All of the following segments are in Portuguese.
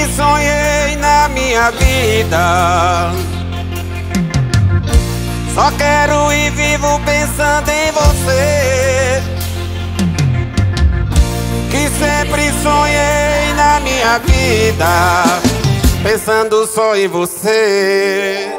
sonhei na minha vida. Só quero e vivo pensando em você, que sempre sonhei na minha vida, pensando só em você.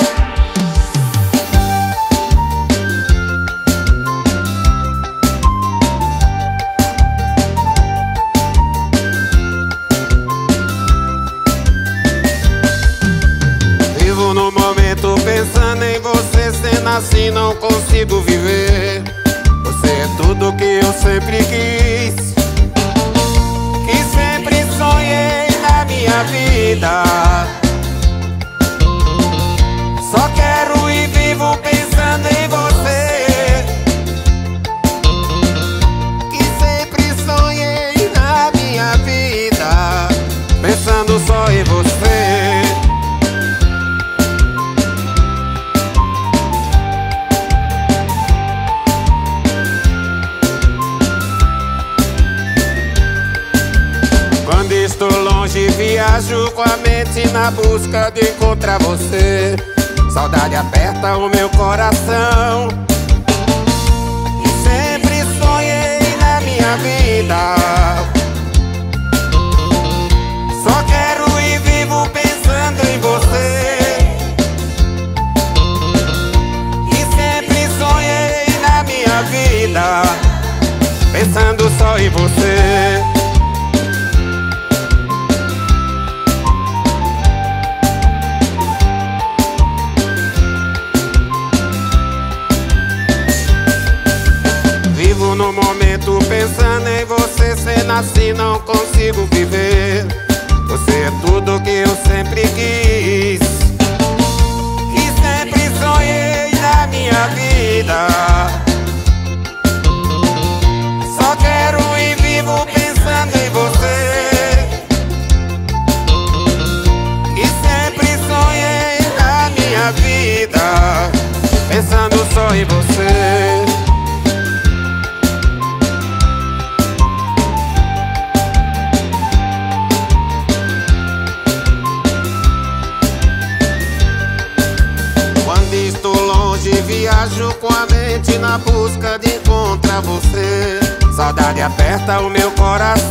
Vivo no momento pensando em você, sendo assim não consigo viver. Você é tudo que eu sempre quis, que sempre sonhei na minha vida. Só quero e vivo pensando em você, que sempre sonhei na minha vida, pensando só em você. Quando estou longe, viajo com a mente na busca de encontrar você. Saudade aperta o meu coração, e sempre sonhei na minha vida. Só quero e vivo pensando em você, e sempre sonhei na minha vida, pensando só em você. Vivo no momento pensando em você, sendo assim não consigo viver. Você é tudo que eu sempre quis, que sempre sonhei na minha vida. Só quero e vivo pensando em você, que sempre sonhei na minha vida, pensando só em você. Estou longe, viajo com a mente na busca de encontrar você. Saudade aperta o meu coração,